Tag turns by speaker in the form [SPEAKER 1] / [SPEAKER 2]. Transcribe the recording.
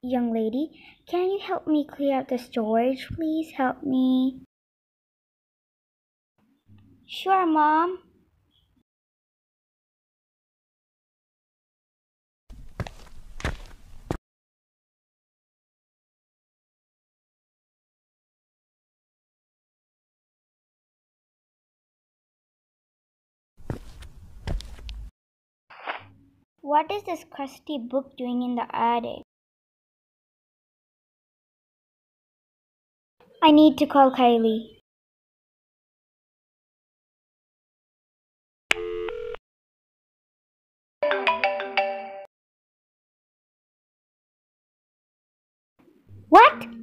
[SPEAKER 1] young lady. Can you help me clear out the storage? Please help me. Sure, Mom. What is this crusty book doing in the attic? I need to call Kylie. What?